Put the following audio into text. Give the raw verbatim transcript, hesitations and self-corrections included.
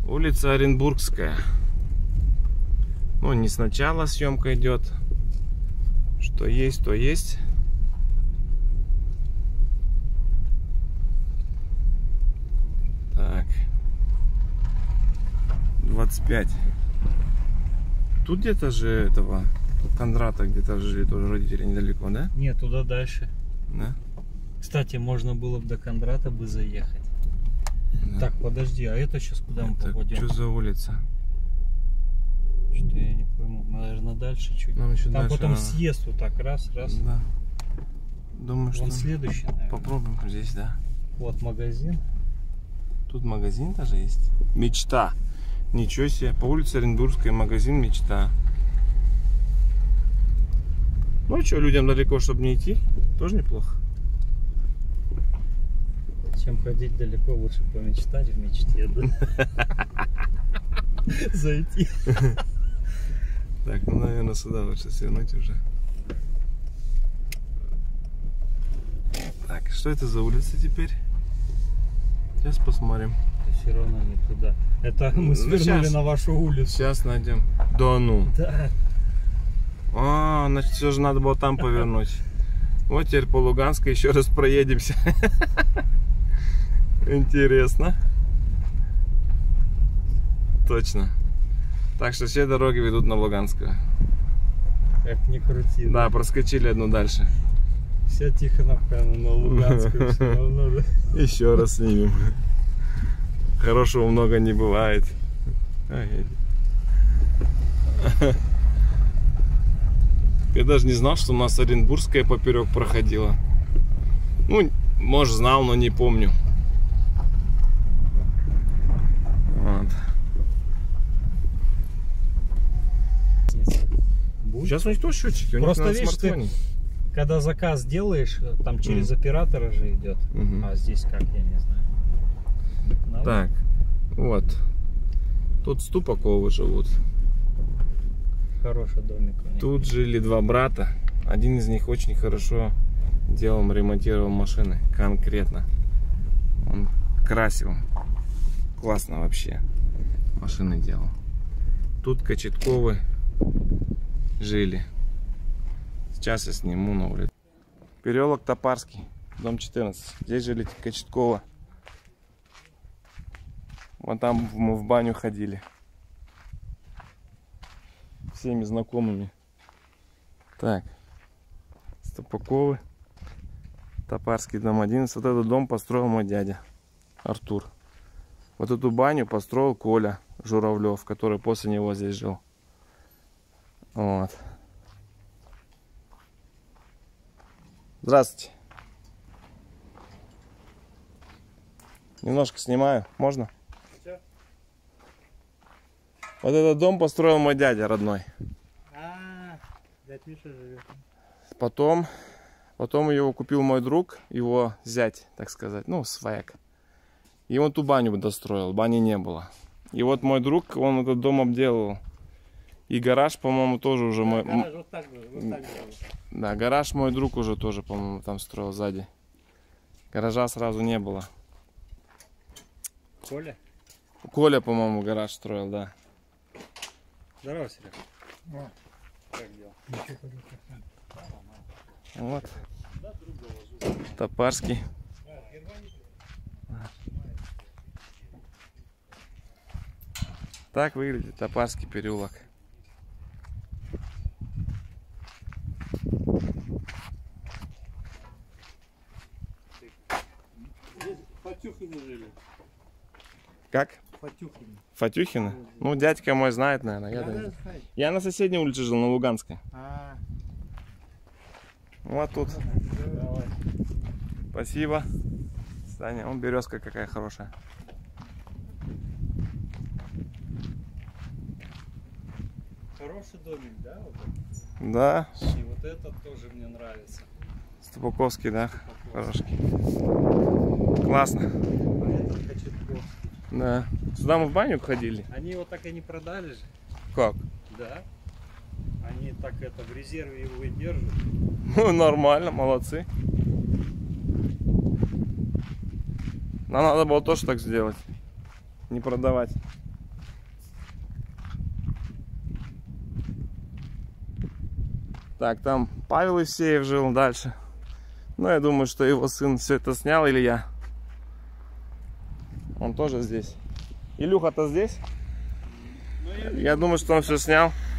Улица Оренбургская. Ну, не сначала съемка идет. Что есть, то есть. Так. двадцать пять. Тут где-то же этого Кондрата где-то жили тоже родители недалеко, да? Нет, туда дальше. Да? Кстати, можно было бы до Кондрата бы заехать. Да. Так, подожди, а это сейчас куда мы Это попадем? что за улица? Что-то я не пойму. Наверное, дальше чуть. Нам еще Там дальше потом надо. съезд вот так, раз, раз. Да. Думаю, Вон что следующий, наверное. попробуем здесь, да. Вот магазин. Тут магазин даже есть. Мечта. Ничего себе. По улице Оренбургская, магазин Мечта. Ну а что, людям далеко, чтобы не идти, тоже неплохо. Чем ходить далеко, лучше помечтать в мечте, да? Зайти. Так, ну, наверное, сюда лучше свернуть уже. Так, что это за улица теперь? Сейчас посмотрим. Все равно не туда. Это мы Ну, свернули сейчас. на вашу улицу. Сейчас найдем. Да ну. Да. А, значит, все же надо было там повернуть. Вот теперь по Луганской еще раз проедемся. Интересно. Точно. Так что все дороги ведут на Луганскую. Как ни крути. Да, проскочили одну дальше. Вся Тихоновка на Луганскую все равно, да? Еще раз снимем. Хорошего много не бывает. Я даже не знал, что у нас Оренбургская поперек проходила. Ну, может, знал, но не помню. Вот. Сейчас у них тоже счетчики. У них Просто на видишь, ты, когда заказ делаешь, там через mm. оператора же идет. Mm-hmm. А здесь как, я не знаю. Надо? Так, вот. Тут Ступаковы живут. Хороший домик у них. Тут жили два брата. Один из них очень хорошо делал, ремонтировал машины. Конкретно. Он красил. Классно вообще. Машины делал. Тут Кочетковы жили. Сейчас я сниму на улицу. Переулок Топарский, дом четырнадцать. Здесь жили Кочеткова. Вон там мы в баню ходили. Всеми знакомыми. Так. Ступаковы. Топарский, дом одиннадцать. Вот этот дом построил мой дядя Артур. Вот эту баню построил Коля Журавлев, который после него здесь жил. Вот. Здравствуйте. Немножко снимаю. Можно? Что? Вот этот дом построил мой дядя родной. А, дядя Миша живет. Потом, потом его купил мой друг, его зять, так сказать, ну, свояк. И он ту баню достроил, бани не было. И вот мой друг, он этот дом обделал. И гараж, по-моему, тоже уже мой... Гараж вот так же, вот так же. Да, гараж мой друг уже тоже, по-моему, там строил сзади. Гаража сразу не было. Коля? Коля, по-моему, гараж строил, да. Здорово, Серега. О, как дела? Вот. Топарский. Так выглядит Топарский переулок. Фатюхины жили. Как? Фатюхины. Фатюхина? Ну, дядька мой знает, наверное. Я, Я, я на соседней улице жил, на Луганской. А. Вот тут. Давай. Спасибо. Саня, он березка какая хорошая. Хороший домик, да? Вот Да. и вот этот тоже мне нравится. Ступаковский, да? Хороший. Классно. А этот Кочетковский. Да. Сюда мы в баню ходили. Они его так и не продали же. Как? Да. Они так это в резерве его и держат. Ну, нормально, молодцы. Нам надо было тоже так сделать. Не продавать. Так, там Павел Евсеев жил дальше. Ну, я думаю, что его сын все это снял, Илья. Он тоже здесь. Илюха-то здесь? Я думаю, что он все снял.